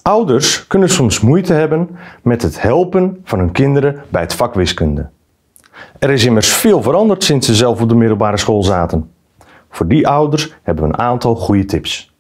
Ouders kunnen soms moeite hebben met het helpen van hun kinderen bij het vak wiskunde. Er is immers veel veranderd sinds ze zelf op de middelbare school zaten. Voor die ouders hebben we een aantal goede tips.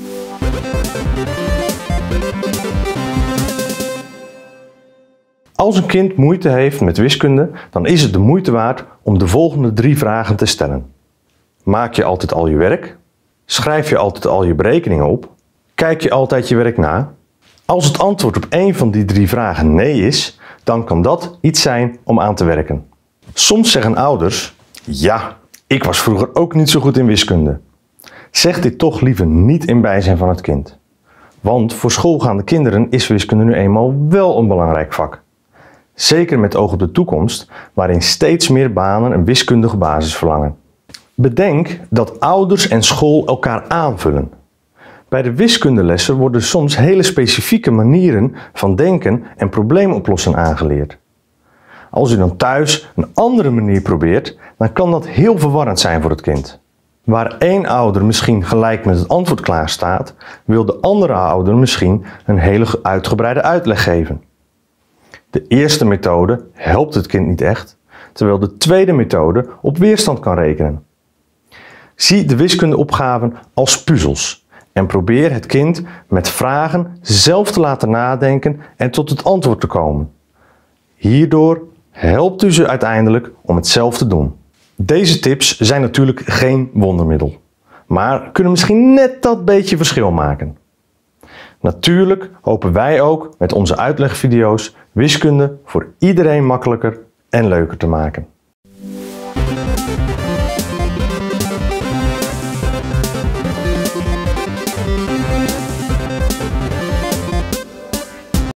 Als een kind moeite heeft met wiskunde, dan is het de moeite waard om de volgende 3 vragen te stellen. Maak je altijd al je werk? Schrijf je altijd al je berekeningen op? Kijk je altijd je werk na? Als het antwoord op één van die 3 vragen nee is, dan kan dat iets zijn om aan te werken. Soms zeggen ouders: ja, ik was vroeger ook niet zo goed in wiskunde. Zeg dit toch liever niet in bijzijn van het kind. Want voor schoolgaande kinderen is wiskunde nu eenmaal wel een belangrijk vak. Zeker met oog op de toekomst, waarin steeds meer banen een wiskundige basis verlangen. Bedenk dat ouders en school elkaar aanvullen. Bij de wiskundelessen worden soms hele specifieke manieren van denken en probleemoplossen aangeleerd. Als u dan thuis een andere manier probeert, dan kan dat heel verwarrend zijn voor het kind. Waar één ouder misschien gelijk met het antwoord klaar staat, wil de andere ouder misschien een hele uitgebreide uitleg geven. De eerste methode helpt het kind niet echt, terwijl de tweede methode op weerstand kan rekenen. Zie de wiskundeopgaven als puzzels en probeer het kind met vragen zelf te laten nadenken en tot het antwoord te komen. Hierdoor helpt u ze uiteindelijk om het zelf te doen. Deze tips zijn natuurlijk geen wondermiddel, maar kunnen misschien net dat beetje verschil maken. Natuurlijk hopen wij ook met onze uitlegvideo's wiskunde voor iedereen makkelijker en leuker te maken.